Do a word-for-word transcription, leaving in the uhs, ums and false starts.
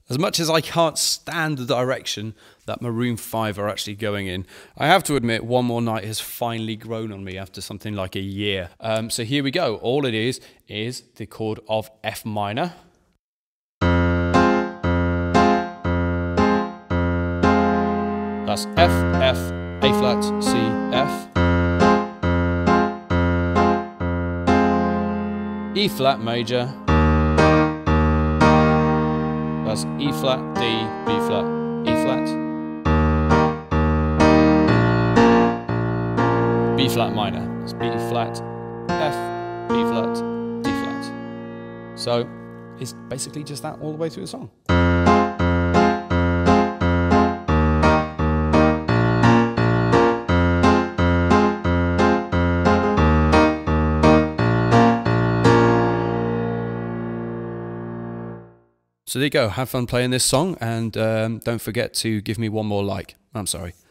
As much as I can't stand the direction that Maroon five are actually going in, I have to admit One More Night has finally grown on me after something like a year. Um, so here we go. All it is is the chord of F minor. That's F, F, A flat, C, F. E flat major. That's E flat, D, B flat, E flat. B flat minor. That's B flat, F, B flat, D flat. So it's basically just that all the way through the song. So there you go, have fun playing this song, and um, don't forget to give me one more like. I'm sorry.